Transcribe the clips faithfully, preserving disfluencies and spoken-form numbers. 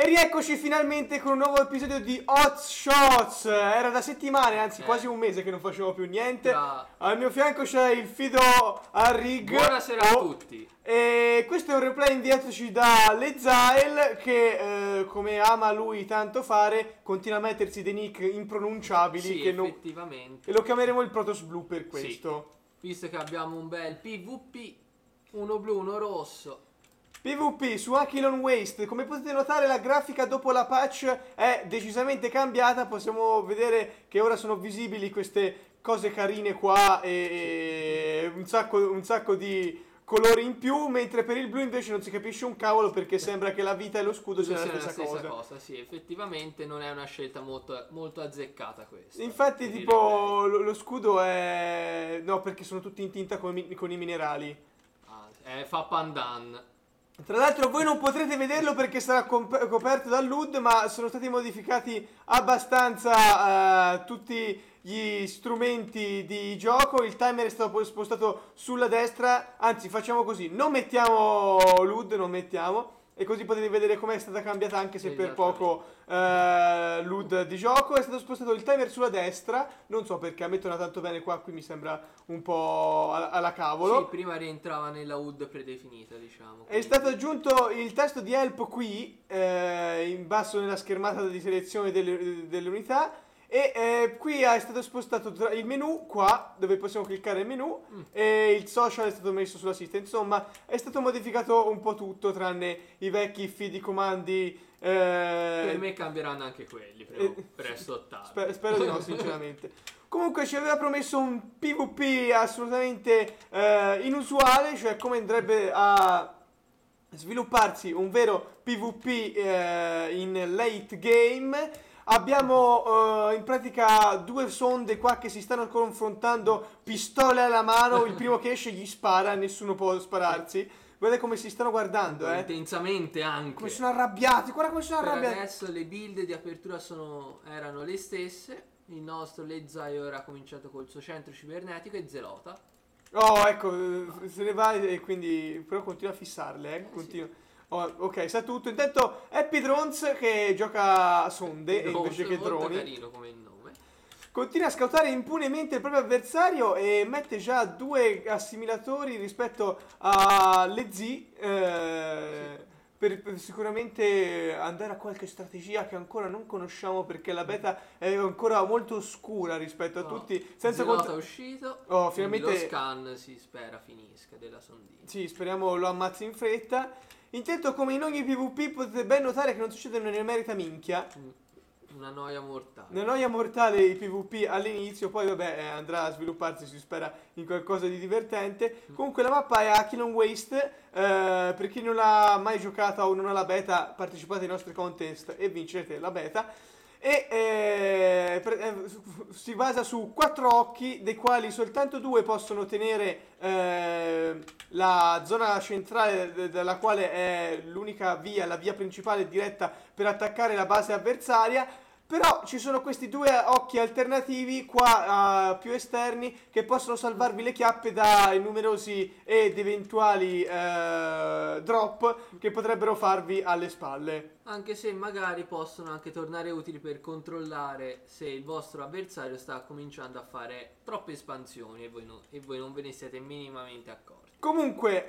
rieccoci finalmente con un nuovo episodio di Hot Shots. Era da settimane, anzi Eh. quasi un mese che non facevo più niente. Tra- Al mio fianco c'è il Fido Arrig. Buonasera a Oh. tutti. E questo è un replay indietoci da Lezael che, eh, come ama lui tanto fare, continua a mettersi dei nick impronunciabili Sì, che non... effettivamente. E lo chiameremo il Protoss Blue per questo. Visto che abbiamo un bel PvP, uno blu, uno rosso. PvP su Aquilon Waste, come potete notare la grafica dopo la patch è decisamente cambiata, possiamo vedere che ora sono visibili queste cose carine qua e, e un, sacco, un sacco di colori in più, mentre per il blu invece non si capisce un cavolo perché sembra che la vita e lo scudo siano la stessa, cosa. cosa. Sì, effettivamente non è una scelta molto, molto azzeccata questa. Infatti per tipo lo, lo scudo è... no, perché sono tutti in tinta con, i- con i minerali. Ah, eh, fa pandan. Tra l'altro voi non potrete vederlo perché sarà comp- coperto dall'U D, ma sono stati modificati abbastanza eh, tutti gli strumenti di gioco. Il timer è stato poi spostato sulla destra, anzi facciamo così, non mettiamo l'U D, non mettiamo, e così potete vedere com'è stata cambiata anche se per poco eh, l'U D di gioco. È stato spostato il timer sulla destra, non so perché, a me torna tanto bene qua, qui mi sembra un po' alla, alla cavolo. Sì, prima rientrava nella U D predefinita, diciamo. È quindi- stato aggiunto il testo di help qui, eh, in basso nella schermata di selezione delle, delle unità, e eh, qui è stato spostato tra- il menu qua, dove possiamo cliccare il menu, Mm. e il social è stato messo sulla sinistra. Insomma, è stato modificato un po' tutto, tranne i vecchi feed di comandi. eh, Per me cambieranno anche quelli, però, eh, presto o tardi. Sper- spero di no, sinceramente. Comunque ci aveva promesso un PvP assolutamente eh, inusuale, cioè come andrebbe a svilupparsi un vero PvP eh, in late game. Abbiamo eh, in pratica due sonde qua che si stanno confrontando, pistole alla mano, il primo che esce gli spara, nessuno può spararsi. Guardate come si stanno guardando, eh. Intensamente anche. Come sono arrabbiati, guarda come sono Per arrabbiati. adesso le build di apertura sono, erano le stesse. Il nostro Lezai ora ha cominciato col suo centro cibernetico e Zelota. Oh, ecco, eh, se ne va e quindi però continua a fissarle, eh. Eh, Continua. Oh, ok, sa tutto. Intanto Happy Drones che gioca a sonde e invece che molto droni. carino come il nome. Continua a scoutare impunemente il proprio avversario e mette già due assimilatori rispetto alle Z eh, per, per sicuramente andare a qualche strategia che ancora non conosciamo perché la beta è ancora molto oscura rispetto a No, tutti. Senza Zelota cont- è uscito. Oh, quindi finalmente- lo scan si spera finisca della sondina. Sì, speriamo lo ammazzi in fretta. Intanto, come in ogni PvP, potete ben notare che non succedono né merita minchia. Mm, Una noia mortale. Una noia mortale i PvP all'inizio, poi vabbè eh, andrà a svilupparsi, si spera, in qualcosa di divertente. Comunque la mappa è Aquilon Waste, eh, per chi non l'ha mai giocata o non ha la beta, partecipate ai nostri contest e vincerete la beta. E eh, pre- eh, si basa su quattro occhi, dei quali soltanto due possono tenere eh, la zona centrale d- dalla quale è l'unica via, la via principale diretta per attaccare la base avversaria. Però ci sono questi due occhi alternativi qua eh, più esterni che possono salvarvi le chiappe dai numerosi ed eventuali eh, drop che potrebbero farvi alle spalle. Anche se magari possono anche tornare utili per controllare se il vostro avversario sta cominciando a fare troppe espansioni e voi, no- e voi non ve ne siete minimamente accorti. Comunque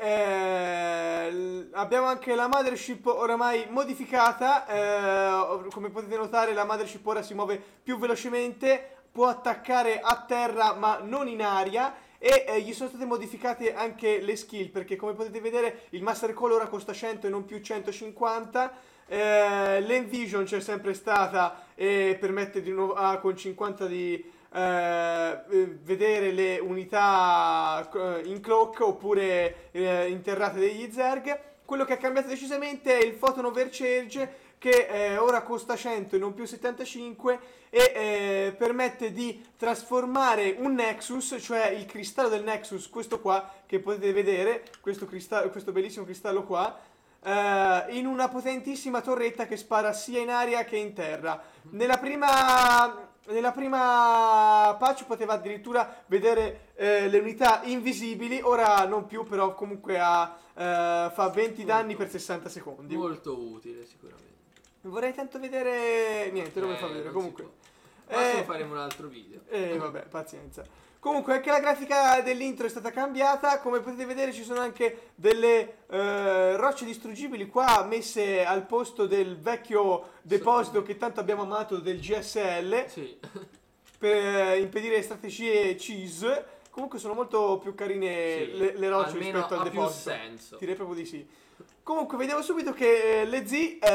eh, l- abbiamo anche la mothership oramai modificata, eh, come potete notare la mothership ora si muove più velocemente, può attaccare a terra ma non in aria e eh, gli sono state modificate anche le skill perché come potete vedere il Master Call ora costa cento e non più centocinquanta. Eh, l'Envision c'è sempre stata e permette di nuovo ah, con cinquanta di eh, eh, vedere le unità eh, in cloak oppure eh, interrate degli Zerg. Quello che è cambiato decisamente è il Photon Overcharge che eh, ora costa cento e non più settantacinque e eh, permette di trasformare un Nexus, cioè il cristallo del Nexus, questo qua che potete vedere, questo, cristallo, questo bellissimo cristallo qua, eh, in una potentissima torretta che spara sia in aria che in terra. Nella prima, nella prima patch poteva addirittura vedere eh, le unità invisibili, ora non più, però comunque ha, eh, fa venti danni per sessanta secondi. Molto utile sicuramente. Vorrei tanto vedere... Niente, non mi fa Eh, vedere, non comunque. si può. Massimo Eh, faremo un altro video. eh, vabbè, pazienza. Comunque anche la grafica dell'intro è stata cambiata, come potete vedere ci sono anche delle eh, rocce distruggibili qua messe al posto del vecchio deposito che tanto abbiamo amato del G S L Sì. per impedire strategie cheese. Comunque sono molto più carine Sì, le, le rocce almeno rispetto al ha più deposito. senso. Direi proprio di sì. Comunque vediamo subito che le Z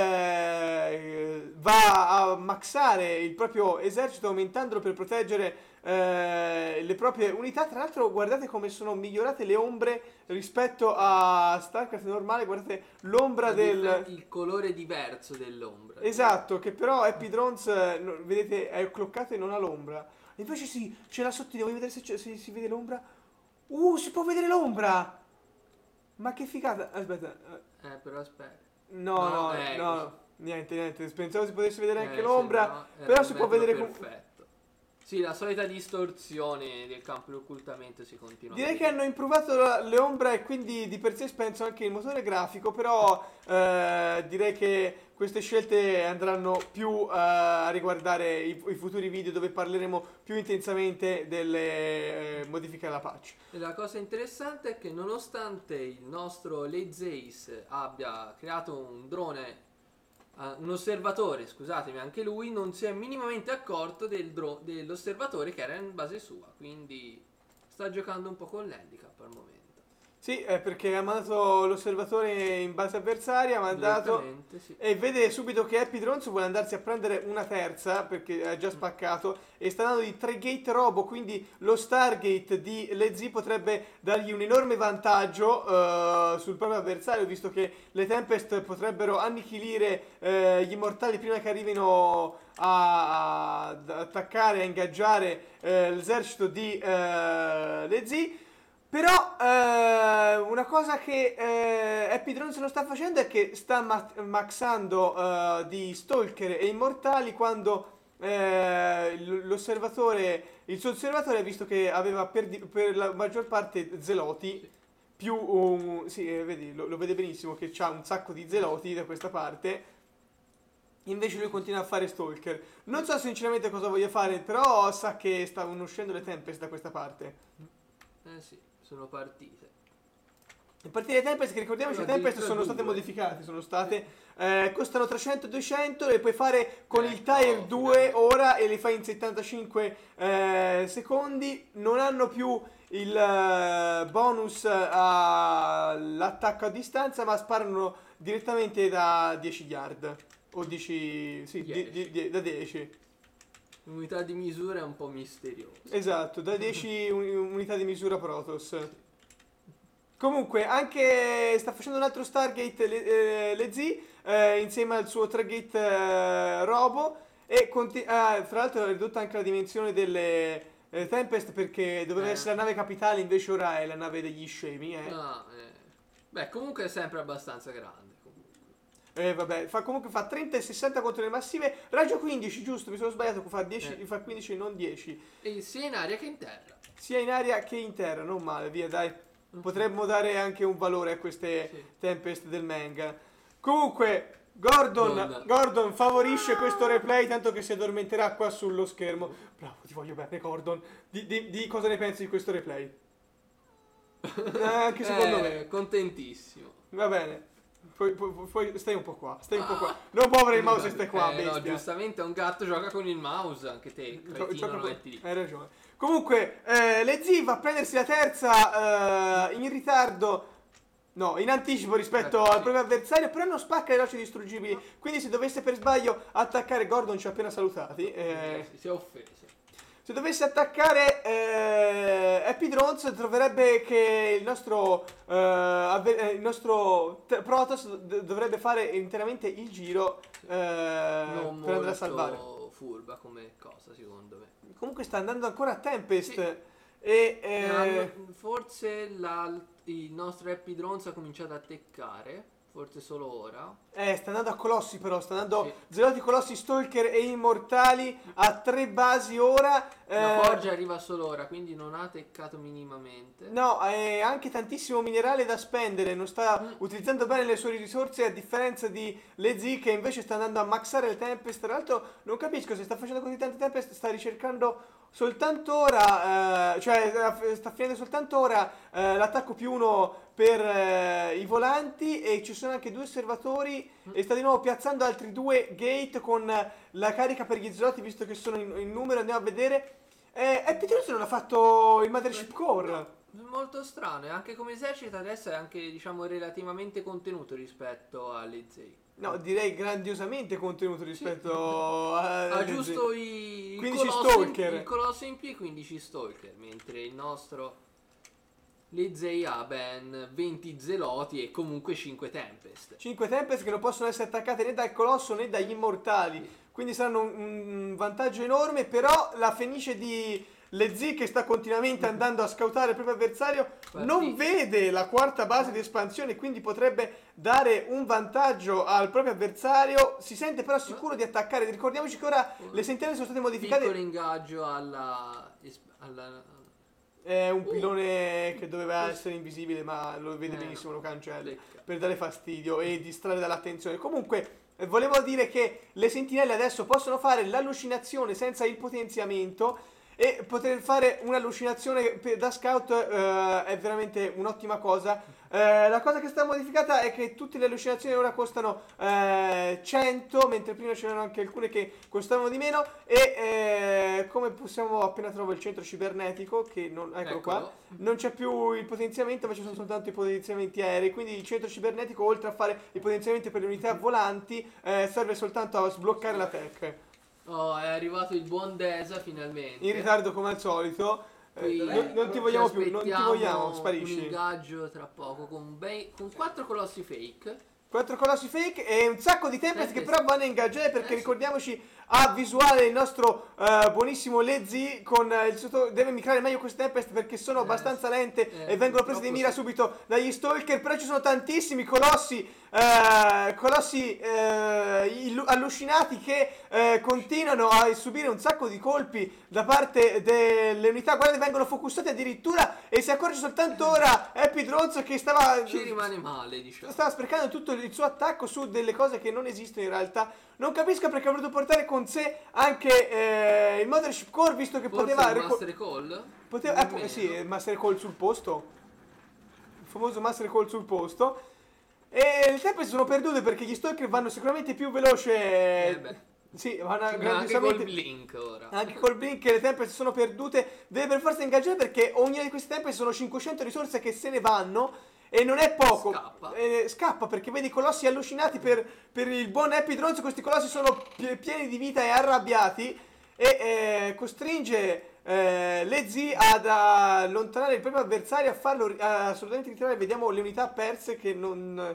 eh, va a maxare il proprio esercito aumentandolo per proteggere eh, le proprie unità. Tra l'altro guardate come sono migliorate le ombre rispetto a StarCraft normale. Guardate l'ombra La del... differ- il colore diverso dell'ombra. Esatto, che però Happy Drones, eh, no- vedete, è cloccato e non ha l'ombra. Invece sì, ce l'ha sotto, voglio vedere se, c'è- se si vede l'ombra. Uh, si può vedere l'ombra! Ma che figata! Aspetta, eh, Eh, però aspetta. no, No, no, eh, no, niente, niente. Pensavo si potesse vedere anche Eh, l'ombra, se no, era però un si può metodo vedere com- perfetto. Sì, la solita distorsione del campo di occultamento si continua. a Direi che vedere. hanno improvato la- le ombra e quindi di per sé penso anche il motore grafico, però eh, direi che queste scelte andranno più eh, a riguardare i, i futuri video dove parleremo più intensamente delle eh, modifiche alla patch. E la cosa interessante è che nonostante il nostro Lazeis abbia creato un drone, eh, un osservatore, scusatemi, anche lui non si è minimamente accorto del dro- dell'osservatore che era in base sua, quindi sta giocando un po' con l'handicap al momento. Sì, è perché ha mandato l'osservatore in base avversaria, ha mandato Direttamente, sì. e vede subito che Happy Drones vuole andarsi a prendere una terza perché ha già spaccato e sta dando di tre gate robo, quindi lo Stargate di Lez potrebbe dargli un enorme vantaggio eh, sul proprio avversario, visto che le Tempest potrebbero annichilire eh, gli immortali prima che arrivino a, ad attaccare, a ingaggiare eh, l'esercito di eh, Lez. Però eh, una cosa che eh, Happy Drones non sta facendo è che sta ma- maxando eh, di Stalker e Immortali quando eh, l- l'osservatore, il suo osservatore, visto che aveva per, di- per la maggior parte Zeloti, più un... sì, eh, vedi, lo, lo vede benissimo che c'ha un sacco di Zeloti da questa parte. Invece lui continua a fare Stalker. Non so sinceramente cosa voglia fare, però sa che stavano uscendo le Tempest da questa parte. Eh sì, sono partite. Le partite Tempest, che ricordiamoci, le Allora, Tempest addirittura sono state due. modificate, sono state, eh, costano trecento duecento, le puoi fare con il Ecco, Tier due finalmente. ora e le fai in settantacinque eh, secondi, non hanno più il eh, bonus all'attacco a distanza, ma sparano direttamente da dieci yard, o dieci, sì, di- di- di- da dieci. L'unità di misura è un po' misteriosa. Esatto, da dieci uni- unità di misura Protoss. Comunque, anche sta facendo un altro Stargate le, eh, le Z eh, insieme al suo tre gate eh, Robo e conti- ah, tra l'altro ha ridotto anche la dimensione delle eh, Tempest perché doveva Eh. essere la nave capitale, invece ora è la nave degli scemi. Eh. No, eh. Beh, comunque è sempre abbastanza grande. Comunque. Eh, vabbè, fa, comunque fa trenta e sessanta contro le massive, raggio quindici, giusto, mi sono sbagliato, fa, dieci, Eh. fa quindici e non dieci. E sia in aria che in terra. Sia in aria che in terra, non male, via, dai. Potremmo dare anche un valore a queste Sì. Tempest del manga. Comunque, Gordon, Gordon. Gordon favorisce questo replay tanto che si addormenterà qua sullo schermo. Bravo, ti voglio bene, Gordon. Di, di- di cosa ne pensi di questo replay? Eh, anche secondo Eh, me. Contentissimo. Va bene. Poi, poi- poi- stai un po' qua, stai un po' qua. Ah. Non muovere il mouse e stai qua, Eh, no, bestia. giustamente un gatto gioca con il mouse, anche te, Gio- cretino, gioca lo con- metti lì. Hai ragione. Comunque, eh, le Z va a prendersi la terza eh, in ritardo. No, in anticipo rispetto Ecco, al sì. proprio avversario, però non spacca le rocce distruggibili. Quindi se dovesse per sbaglio attaccare Gordon, ci ha appena salutati. eh, Eh, sì, si è offeso. se dovesse attaccare eh, Happy Drones, troverebbe che il nostro, eh, avve- eh, il nostro t- Protoss d- dovrebbe fare interamente il giro eh, Non per andare a salvare. molto furba come cosa, secondo me. Comunque sta andando ancora a Tempest. Sì. E, Eh, eh, hanno- forse la- il nostro Happy Drones ha cominciato a teccare. forse solo ora. Eh, sta andando a colossi però, sta andando Sì. Zelotti, Colossi, Stalker e Immortali a tre basi ora. La eh, forgia arriva solo ora, quindi non ha teccato minimamente. No, è anche tantissimo minerale da spendere, non sta Mm. utilizzando bene le sue risorse a differenza di Lezi che invece sta andando a maxare le Tempest. Tra l'altro non capisco se sta facendo così tante Tempest, sta ricercando soltanto ora, eh, cioè eh, sta finendo soltanto ora eh, l'attacco più uno per eh, i volanti e ci sono anche due osservatori e sta di nuovo piazzando altri due gate con eh, la carica per gli Zelotti visto che sono in, in numero, andiamo a vedere. Eh, Happy Trolls non ha fatto il Mothership Core. È molto strano, e anche come esercito adesso è anche, diciamo, relativamente contenuto rispetto alle Zei. No, direi grandiosamente contenuto rispetto a... Ha giusto i, il quindici colosso Stalker. in, il colosso in più e quindici Stalker, mentre il nostro Lezei ha ben venti Zeloti e comunque cinque Tempest. cinque Tempest che non possono essere attaccate né dal Colosso né dagli Immortali. Quindi saranno un, un vantaggio enorme. Però la Fenice di Lezzi che sta continuamente andando a scoutare il proprio avversario non vede la quarta base di espansione, quindi potrebbe dare un vantaggio al proprio avversario. Si sente però sicuro di attaccare. Ricordiamoci che ora le sentinelle sono state modificate. Piccolo ingaggio alla, alla È un pilone che doveva essere invisibile, ma lo vede Eh, benissimo, lo cancella lecca. per dare fastidio e distrarre dall'attenzione. Comunque, eh, volevo dire che le sentinelle adesso possono fare l'allucinazione senza il potenziamento e poter fare un'allucinazione per- da scout eh, è veramente un'ottima cosa. Eh, la cosa che sta modificata è che tutte le allucinazioni ora costano eh, cento, mentre prima c'erano anche alcune che costavano di meno. E eh, come possiamo, appena trovo il centro cibernetico, che non, eccolo qua, Eccolo. non c'è più il potenziamento, ma ci sono soltanto i potenziamenti aerei. Quindi il centro cibernetico, oltre a fare i potenziamenti per le unità volanti, eh, serve soltanto a sbloccare la tech. Oh, è arrivato il buon Desa finalmente. In ritardo come al solito. Eh, Qui non, non ti ci vogliamo più, non ti aspettiamo vogliamo, un sparisci. ingaggio tra poco con, bei- con quattro colossi fake. Quattro colossi fake e un sacco di Tempest che Tempest. però vanno a ingaggiare perché Eh sì. ricordiamoci a visuale il nostro eh, buonissimo Lezzi con eh, il sotto, deve micrare meglio queste Tempest perché sono Eh abbastanza sì. lente Eh, e vengono prese di purtroppo mira sì. subito dagli Stalker. Però ci sono tantissimi colossi eh, colossi eh, illu- allucinati che eh, continuano a subire un sacco di colpi da parte delle unità. Guardate, vengono focussati addirittura e si accorge soltanto ora Happy Drones che stava Ci rimane male, diciamo. stava sprecando tutto il suo attacco su delle cose che non esistono in realtà. Non capisco perché ha voluto portare con sé anche eh, il Mothership Core, visto che Forse poteva... il reco- Master Call? poteva eh, Nemmeno. sì, il Master Call sul posto. Il famoso Master Call sul posto. E le Tempest sono perdute perché gli Stalker vanno sicuramente più veloce. Eh beh. Sì, vanno Anche grandiosamente- col Blink ora. anche col Blink le Tempest sono perdute. Deve per forza ingaggiare perché ognuna di queste Tempest sono cinquecento risorse che se ne vanno. E non è poco. Scappa. Eh, scappa perché vedi i colossi allucinati per, per il buon Happy Drones. Questi colossi sono pie- pieni di vita e arrabbiati. E eh, costringe eh, Lezzi ad allontanare il proprio avversario, a farlo ri- a assolutamente ritirare. Vediamo le unità perse che non...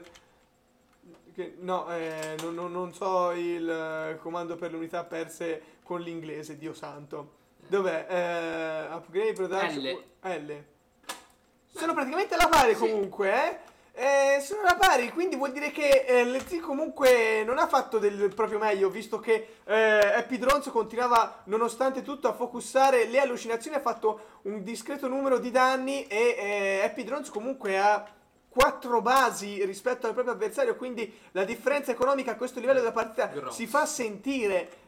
Che, no, eh, non, non- non so il eh, comando per le unità perse con l'inglese, Dio santo. Dov'è? Eh, upgrade production L. L. Sono praticamente alla pari Sì. comunque, eh? Eh, sono alla pari, quindi vuol dire che eh, Lezzi comunque non ha fatto del proprio meglio, visto che eh, Happy Drones continuava nonostante tutto a focussare le allucinazioni, ha fatto un discreto numero di danni e eh, Happy Drones comunque ha quattro basi rispetto al proprio avversario, quindi la differenza economica a questo livello della partita Grosso. si fa sentire.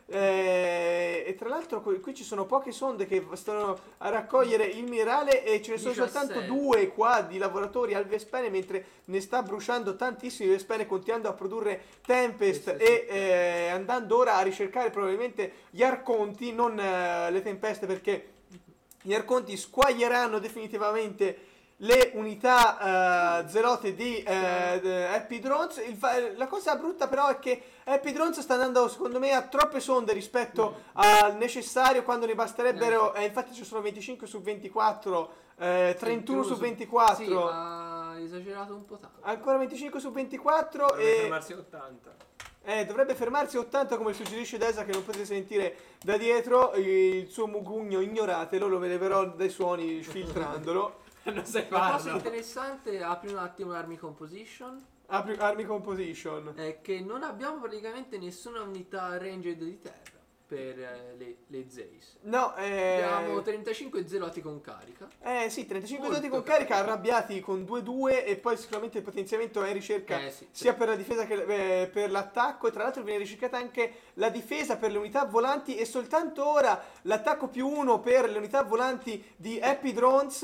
Eh, e tra l'altro qui, qui ci sono poche sonde che stanno a raccogliere il minerale e ce ne sono diciassette. soltanto due qua di lavoratori al Vespene, mentre ne sta bruciando tantissimi Vespene, continuando a produrre Tempest Sì, sì, e sì. eh, andando ora a ricercare probabilmente gli Arconti, non eh, le tempeste, perché gli Arconti squaglieranno definitivamente le unità eh, zelote di eh, de- Happy Drones. Il fa- la cosa brutta però è che Happy Drones sta andando secondo me a troppe sonde rispetto al necessario, quando ne basterebbero, eh, infatti ci sono venticinque su ventiquattro, eh, trentuno su ventiquattro, Sì, ha esagerato un po' tanto. ancora venticinque su ventiquattro Dovrebbe e fermarsi a ottanta. eh, dovrebbe fermarsi a ottanta come suggerisce Desa, che non potete sentire da dietro il suo mugugno, ignoratelo, lo leverò dai suoni filtrandolo. Non sai La cosa farlo. interessante, apri un attimo l'army composition, Apri Army Composition. è che non abbiamo praticamente nessuna unità ranged di terra per eh, le, le Zeiss. No, Abbiamo eh... trentacinque zeloti con carica. Eh sì, trentacinque Molto doti con carica, carico. arrabbiati con due due e poi sicuramente il potenziamento è in ricerca Eh sì, sia per la difesa che eh, per l'attacco, e tra l'altro viene ricercata anche la difesa per le unità volanti e soltanto ora l'attacco più uno per le unità volanti di Happy Drones.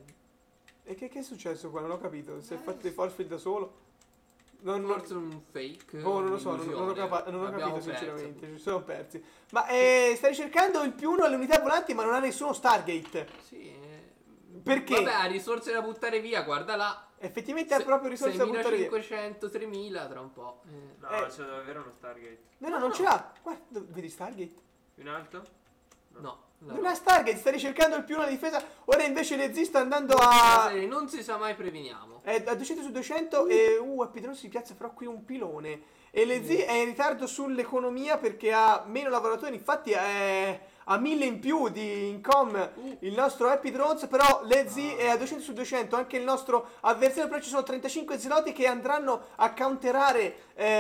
E che, che è successo qua? Non ho capito, si è Eh, fatto dei force field da solo? Non, non- Forse un fake. boh, non lo so, non, non ho, un'illusione. capa- non ho L'abbiamo capito persa. sinceramente, ci sono persi. Ma eh, sta ricercando il più uno alle unità volanti ma non ha nessuno Stargate. Sì. eh. Perché? Vabbè, ha risorse da buttare via, guarda là. Effettivamente ha proprio risorse da buttare via. seiemilacinquecento, tremila tra un po'. Eh. No, Eh. c'è davvero uno Stargate. No, no, No, non no. ce l'ha. Guarda, dove- vedi Stargate? In alto? No. la Non no. ha Stargate, sta ricercando il più uno alla difesa. Ora invece le Z sta andando Non si sa a... se- Non si sa mai, preveniamo. È a duecento su duecento e... Uh, Epidron si piazza però qui un pilone. E le Z è in ritardo sull'economia perché ha meno lavoratori. Infatti è a mille in più di income Uh. il nostro Happy Drones, però le Z è a duecento su duecento. Anche il nostro avversario, però ci sono trentacinque zeloti che andranno a counterare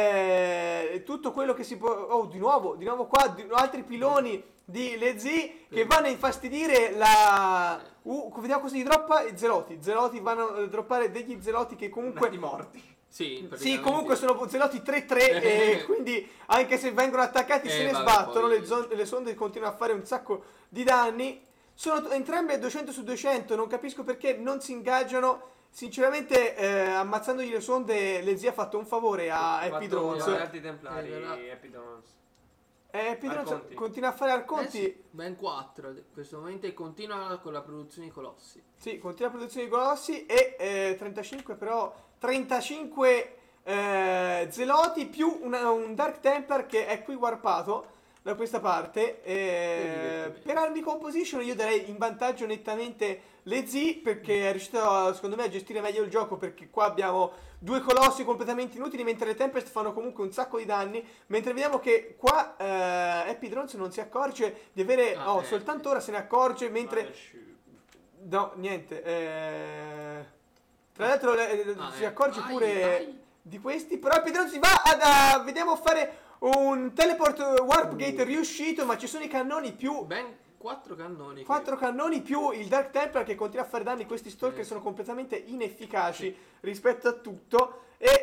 eh, tutto quello che si può... Oh, di nuovo, di nuovo qua, di- altri piloni di le Z che vanno a infastidire la... Uh, vediamo cosa gli droppa? I zeloti. Zeloti vanno a droppare degli zeloti che comunque... Nati morti. Sì, Sì, praticamente. comunque sono zeloti tre tre e quindi anche se vengono attaccati Eh, se ne vabbè, sbattono, poi- le, zon- le sonde continuano a fare un sacco di danni. Sono t- entrambe a duecento su duecento, non capisco perché non si ingaggiano. Sinceramente, eh, ammazzandogli le sonde, le Z ha fatto un favore a Happy Fatto Drones. gli alti templari, Eh, là. Happy Drones. Eh, Happy Drones Arconti. continua a fare Eh arconti. sì, ben quattro. In questo momento e continua con la produzione di colossi. Sì, continua la produzione di colossi e eh, trentacinque però trentacinque eh, zeloti più una- un Dark Templar che è qui warpato da questa parte. Eh, divertimento. per Army Composition io darei in vantaggio nettamente le Z perché è riuscito a, secondo me a gestire meglio il gioco, perché qua abbiamo due colossi completamente inutili mentre le Tempest fanno comunque un sacco di danni, mentre vediamo che qua eh, Happy Drones non si accorge di avere... Ah, oh, eh, soltanto sì. ora se ne accorge mentre... Mothership. No, niente. eh, Tra l'altro eh, Ah, si eh. accorge Vai, pure vai. di questi. Però Happy Drones si va ad, a... Vediamo fare un teleport warp Uh. gate riuscito, ma ci sono i cannoni più... Ben quattro cannoni. Quattro cannoni più il Dark Templar che continua a fare danni. Questi Stalker Eh, sono sì. completamente inefficaci rispetto a tutto. E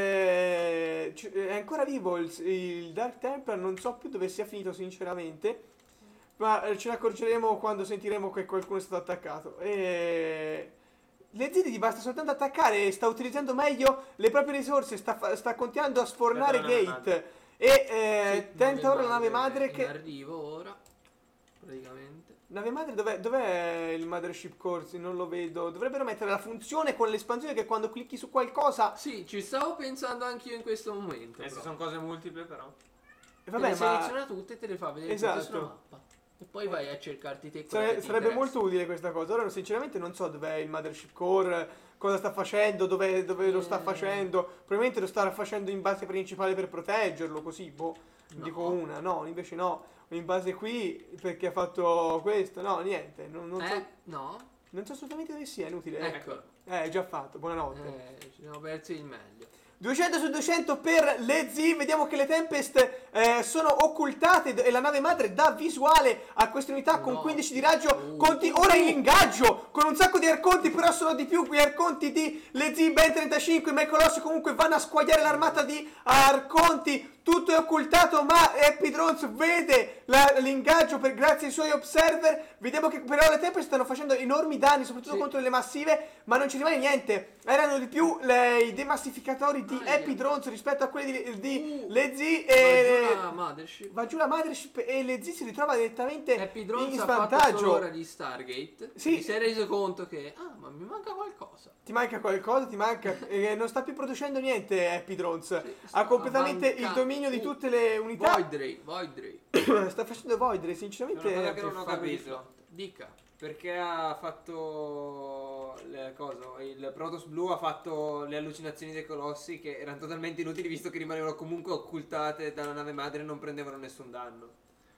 eh, c- è ancora vivo il, il Dark Templar. Non so più dove sia finito sinceramente, ma eh, ce ne accorgeremo quando sentiremo che qualcuno è stato attaccato. E le Z gli basta soltanto attaccare, sta utilizzando meglio le proprie risorse, sta, fa- sta continuando a sfornare Aspetta, la nave gate. E eh, Sì, tenta ora la nave madre in che... arrivo ora. Praticamente. Nave madre dov'è, dov'è il Mothership Core? Non lo vedo. Dovrebbero mettere la funzione con l'espansione che quando clicchi su qualcosa... Sì, ci stavo pensando anch'io in questo momento. Eh, se però. sono cose multiple però. E Te vabbè, le ma seleziona tutte e te le fa vedere Esatto. tutte sulla mappa. E poi vai a cercarti te quella sare- che ti sarebbe interessa. molto utile questa cosa. Ora sinceramente non so dov'è il Mothership Core, cosa sta facendo, dove, dove lo sta Eh. facendo. Probabilmente lo sta facendo in base principale per proteggerlo, così, boh. No. Dico una, no, invece no. In base qui perché ha fatto questo, no, niente. Non, non so, Eh, no. non so assolutamente dove sia, è inutile. Ecco. Eh, è già fatto, buonanotte. Eh, ci siamo persi il meglio. duecento su duecento per le Z. Vediamo che le Tempest eh, sono occultate e la nave madre dà visuale a queste unità con No. quindici di raggio. Uh. Conti ora in ingaggio con un sacco di arconti, però sono di più gli arconti di le Z, ben trentacinque, ma i colossi comunque vanno a squagliare l'armata di arconti. Tutto è occultato, ma Happy Drones vede la- l'ingaggio per, grazie ai suoi observer. Vediamo che però le Tempest stanno facendo enormi danni, soprattutto Sì. contro le massive, ma non ci rimane niente. Erano di più le- i demassificatori di Aia. Happy Drones rispetto a quelli di, di Uh. le Z. Va E giù la Mothership. va giù la Mothership e le Z si ritrova direttamente Happy in Drones ha fatto solo svantaggio. ora di Stargate. Sì. Mi si è reso conto che ah, ma mi manca qualcosa. Ti manca qualcosa, ti manca. e non sta più producendo niente Happy Drones. Sì, sta Ha completamente il mancando. dominio di Uh. tutte le unità. Void Ray, Void Ray. Sta facendo Void Ray, sinceramente. C'è una cosa che non ho Che fa capito. riflotto. Dica. Perché ha fatto le, coso, il Protoss Blue ha fatto le allucinazioni dei colossi che erano totalmente inutili visto che rimanevano comunque occultate dalla nave madre e non prendevano nessun danno.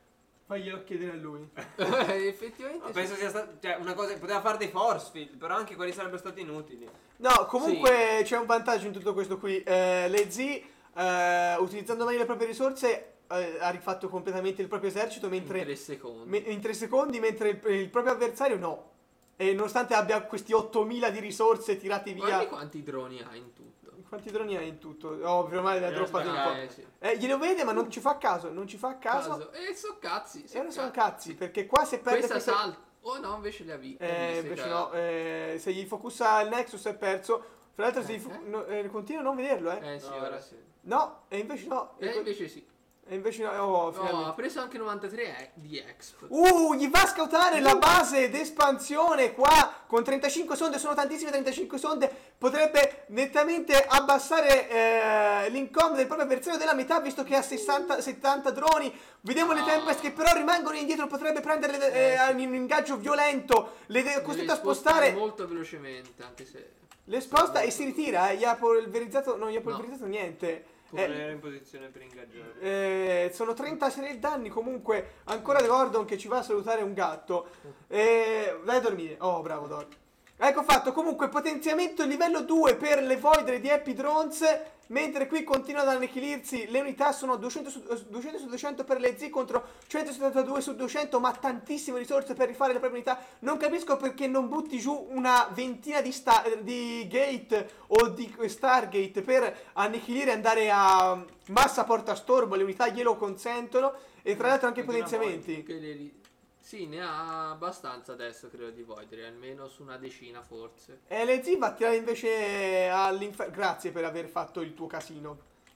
Faglielo chiedere a lui. Effettivamente Ma penso sì. sia stato, cioè, una cosa, poteva fare dei force field, però anche quelli sarebbero stati inutili. No, comunque c'è un vantaggio in tutto questo qui. Eh, le Z, eh, utilizzando meglio le proprie risorse, eh, ha rifatto completamente il proprio esercito mentre, in tre secondi. me- in tre secondi, mentre il, il proprio avversario no. E nonostante abbia questi ottomila di risorse tirati via. Guardi quanti droni ha in tutto. Quanti droni hai in tutto? Oh, per ormai da Eh, troppo aspetta, tempo. Eh, sì. Eh, glielo vede, ma non ci fa caso. Non ci fa caso. Caso. E so cazzi. E ora sono cazzi, perché qua se perde Questa queste- salta. Oh no, invece le ha vi- le ha Eh, viste, invece che- no, eh, se gli focussa il Nexus è perso. Fra l'altro, se Eh, gli fo- eh? no, eh, continua a non vederlo, eh. Eh sì, No, ora ora sì. No, e invece no. E E, invece sì. e invece no. Oh, No, finalmente. ha preso anche novantatré e- di exp. Uh, gli va a scoutare la base d'espansione qua con trentacinque sonde, sono tantissime trentacinque sonde, potrebbe nettamente abbassare eh, l'income del proprio avversario della metà visto che ha sessanta settanta droni. Vediamo le Ah. Tempest che però rimangono indietro, potrebbe prenderle eh, Eh, sì. in un ingaggio violento, le deve costretto a Deve spostare spostare, molto velocemente, anche se le sposta e si ritira, eh, gli ha polverizzato, non gli ha polverizzato niente. Non Eh, era in posizione per ingaggiare. eh, sono trentasei danni comunque. Ancora Gordon che ci va a salutare un gatto. Eh, vai a dormire. Oh, bravo Dor. Ecco fatto. Comunque potenziamento livello due per le Voidre di Happy Drones. Mentre qui continuano ad annichilirsi. Le unità sono duecento su, duecento su duecento per le Z contro centosettantadue su duecento. Ma tantissime risorse per rifare le proprie unità. Non capisco perché non butti giù una ventina di, sta, di gate o di Stargate per annichilire e andare a massa porta stormo. Le unità glielo consentono. E tra l'altro anche Continua potenziamenti. che le ri- sì, ne ha abbastanza adesso, credo, di Voidre, almeno su una decina forse. E le Z va a tirare invece all'inferno. Grazie per aver fatto il tuo casino.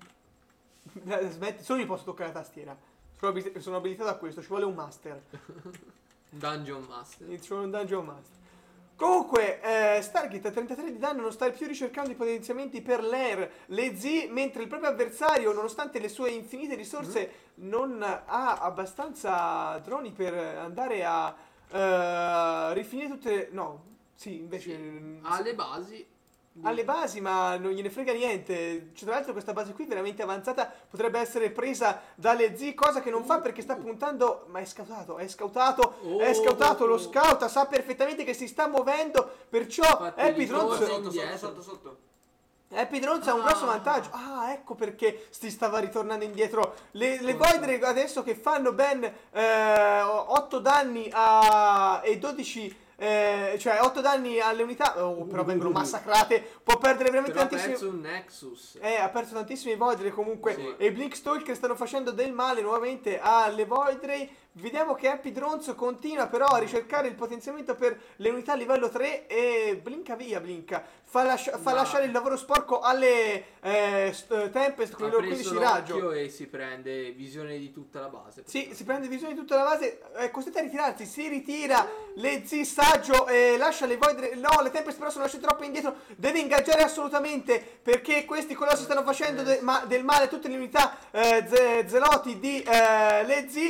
Smetti, solo io posso toccare la tastiera. Sono, abilit- sono abilitato a questo, ci vuole un master. Dungeon Master. Ci vuole un dungeon master. Comunque, eh, Stargate a trentatré di danno non sta più ricercando i potenziamenti per l'Air, le Z, mentre il proprio avversario, nonostante le sue infinite risorse, non ha abbastanza droni per andare a eh, rifinire tutte le... No, sì, invece... Sì. mm, Alle basi. alle basi, ma non gliene frega niente. Cioè, tra l'altro questa base qui veramente avanzata potrebbe essere presa dalle Z, cosa che non fa perché sta puntando, ma è scautato, è scautato, Oh. è scautato, lo scouta sa perfettamente che si sta muovendo, perciò Infatti, Happy gli Drones corre Sotto, sotto, indietro. sotto, sotto. Happy Drones ha un Ah. grosso vantaggio. Ah, ecco perché si stava ritornando indietro. Le, le Contra. Voidre adesso che fanno ben eh, otto danni a, e dodici, eh, cioè otto danni alle unità, oh, però vengono massacrate. Può perdere veramente Però ha tantissimi. perso un Nexus. Eh, ha perso tantissime Voidre comunque. Sì. E Blink Stalker stanno facendo del male nuovamente alle Voidre. Vediamo che Happy Drones continua però a ricercare il potenziamento per le unità livello tre. E blinka via, blinka. Fa, lascia- fa No. lasciare il lavoro sporco alle eh, st- Tempest con Ha i loro preso quindici raggio. l'occhio e si prende visione di tutta la base. Sì, si prende visione di tutta la base, è costretta a ritirarsi, si ritira, le Z saggio e lascia le Voidre, no, le Tempest però sono lasciate troppo indietro, deve ingaggiare assolutamente perché questi colossi stanno facendo de- ma- del male a tutte le unità eh, ze- zeloti di eh, le Z,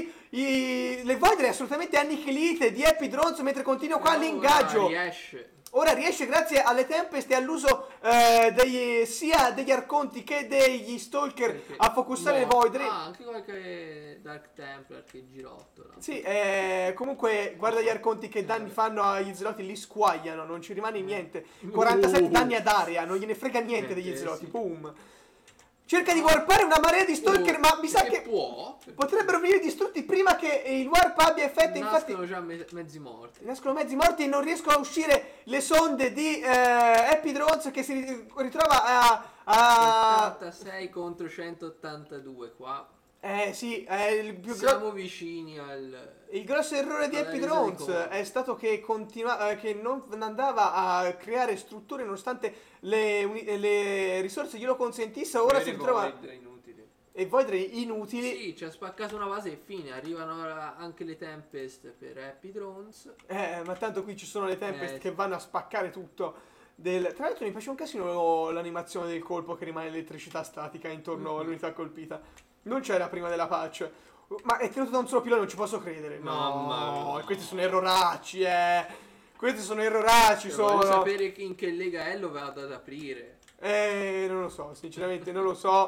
I- le Voidre assolutamente annichilite di Happy Drones mentre continua qua Però l'ingaggio. ora riesce. Ora riesce grazie alle Tempest e all'uso eh, degli, sia degli Arconti che degli Stalker Perché- a focussare le boh. Voidre. Ah, anche qualche Dark Templar che girottola. Sì, eh, comunque guarda gli Arconti che danni fanno agli Zeloti, li squagliano, non ci rimane niente. quarantasette Uh. danni ad area, non gliene frega niente Eh, degli sì. Zeloti, boom. Cerca di warpare una marea di Stalker, Oh, ma mi sa perché che può. potrebbero venire distrutti prima che il warp abbia effetto, infatti... Nascono già me- mezzi morti. Nascono mezzi morti e non riescono a uscire le sonde di eh, Happy Drones che si ri- ritrova a... a... ottantasei contro centottantadue qua. Eh sì, è il più grosso... Siamo vicini al... Il grosso errore di alla Happy resa dei Drones conti. è stato che, continua- eh, che non andava a creare strutture nonostante le, uni- le risorse glielo consentissero. Ora Vere si ritrova Void inutili. e Voidre inutili. Sì, ci ha spaccato una base e fine. Arrivano ora anche le Tempest per Happy Drones. Eh, ma tanto qui ci sono le Tempest Eh, che sì. vanno a spaccare tutto. Del... Tra l'altro mi piace un casino l'animazione del colpo che rimane elettricità statica intorno Mhm. all'unità colpita. Non c'era prima della patch. Ma è tenuto da un solo pilone, non ci posso credere. Mamma No, mia. questi sono erroracci, eh. Questi sono erroracci, Cioè, sono. voglio sapere che- in che lega è, lo vado ad aprire. Eh, non lo so, sinceramente non lo so.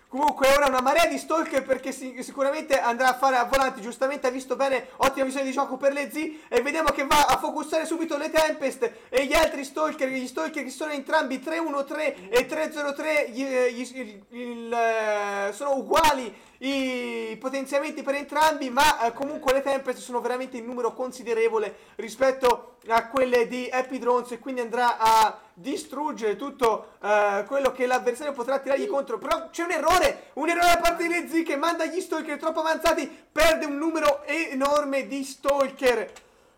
Comunque ora una marea di stalker perché si- sicuramente andrà a fare a volanti, giustamente ha visto bene, ottima visione di gioco per le Z e vediamo che va a focussare subito le Tempest e gli altri stalker, gli stalker che sono entrambi tre uno tre e tre zero tre, gli- gli- il- il, eh, sono uguali i potenziamenti per entrambi, ma eh, comunque le Tempest sono veramente in numero considerevole rispetto a quelle di Happy Drones e quindi andrà a distruggere tutto eh, quello che l'avversario potrà tirargli contro. Però c'è un errore, un errore da parte delle Z che manda gli stalker troppo avanzati, perde un numero enorme di stalker.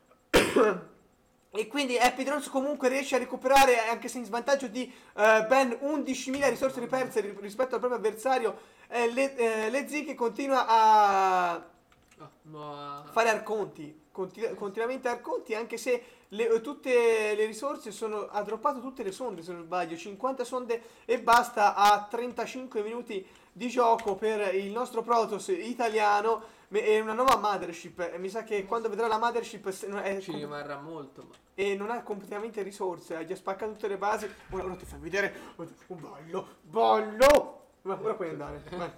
E quindi Happy Drones comunque riesce a recuperare, anche se in svantaggio di eh, ben undicimila risorse riperse ri- rispetto al proprio avversario. eh, le, eh, le Z che continua a Ah, ma... fare arconti, continu- continuamente arconti, anche se le- tutte le risorse sono, ha droppato tutte le sonde se non sbaglio, cinquanta sonde e basta a trentacinque minuti di gioco per il nostro Protoss italiano me- e una nuova mothership. E mi sa che quando vedrà la mothership se- non è Ci com- rimarrà molto, ma... e non ha completamente risorse, ha già spaccato tutte le basi. Ora, ora ti fai vedere un ballo, ballo! Ma ora puoi andare, vai.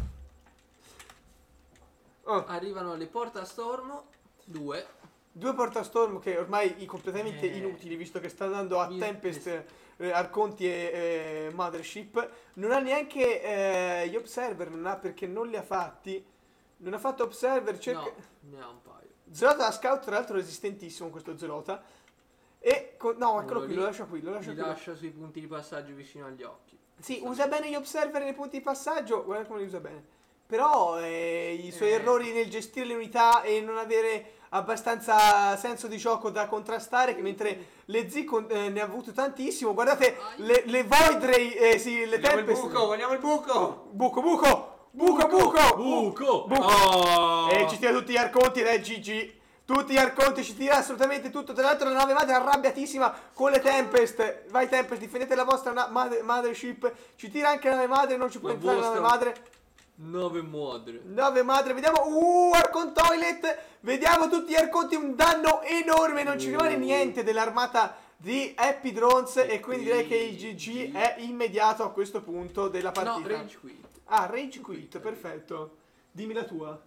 Oh. Arrivano le Portastormo, due. Due portastorm che ormai i completamente Eh. inutili, visto che sta dando a Vi- Tempest, eh, Arconti e eh, Mothership. Non ha neanche eh, gli Observer, non ha perché non li ha fatti. Non ha fatto Observer, cerca... No, ne ha un paio. Zelota da Scout, tra l'altro resistentissimo questo Zelota. E... con- no, eccolo Uno qui, lì, lo lascio qui, lo lascio Li qui. lascia sui punti di passaggio vicino agli occhi. Sì, usa bene gli Observer nei punti di passaggio, guarda come li usa bene. Però eh, i suoi Eh. errori nel gestire le unità e non avere abbastanza senso di gioco da contrastare, che mentre le Z con- eh, ne ha avuto tantissimo. Guardate le, le Void Ray, eh, sì, le Vogliamo il Tempest. buco, vogliamo il buco! Buco, buco, buco, buco, Buco! buco. Oh! E ci tira tutti gli arconti ed è G G. Tutti gli arconti, ci tira assolutamente tutto. Tra l'altro la nave madre è arrabbiatissima con le Tempest. Vai Tempest, difendete la vostra na- mother- mothership. Ci tira anche la nave madre, non ci può La entrare la nave vostra- madre. Nove madre. Nave madre, vediamo. Uh, Arcon Toilet. Vediamo tutti gli arconti, un danno enorme. Non ci rimane Uh. niente dell'armata di Happy Drones. E quindi direi che il G G G G. è immediato a questo punto della No, partita. Rage Quit. Ah, Rage Quit, perfetto. Dimmi la tua.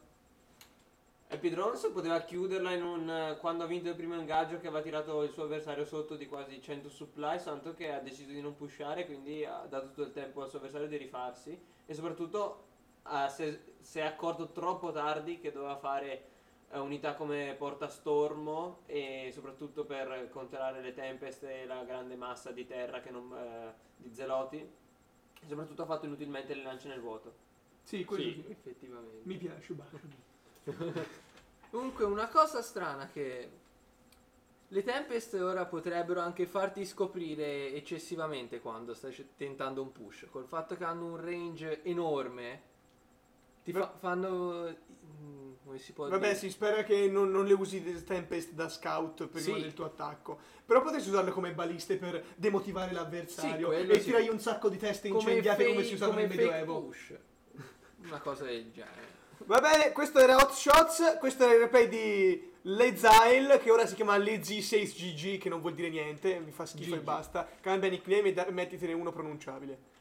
Happy Drones poteva chiuderla in un quando ha vinto il primo ingaggio che aveva tirato il suo avversario sotto di quasi cento supply, tanto che ha deciso di non pushare, quindi ha dato tutto il tempo al suo avversario di rifarsi e soprattutto ha- si si è accorto troppo tardi che doveva fare eh, unità come Portastormo e soprattutto per controllare le Tempest e la grande massa di terra che non, eh, di Zeloti e soprattutto ha fatto inutilmente le lance nel vuoto. Sì, quello Sì, sì. effettivamente. Mi piace, baciami. Comunque una cosa strana che le Tempest ora potrebbero anche farti scoprire eccessivamente quando stai c- tentando un push. Col fatto che hanno un range enorme, ti fa- fanno... mm, come si può Vabbè, dire? si spera che non, non le usi del Tempest da scout prima Sì. del tuo attacco. Però potresti usarle come baliste per demotivare l'avversario quello e sì. tirargli un sacco di teste Come incendiate come fake- si usava come nel fake Medioevo. push. Una cosa del genere. Va bene, questo era Hot Shots, questo era il replay di Lezile, che ora si chiama Lezi sei G G, che non vuol dire niente, mi fa schifo G G. e basta. Cambia nickname e da- mettitene uno pronunciabile.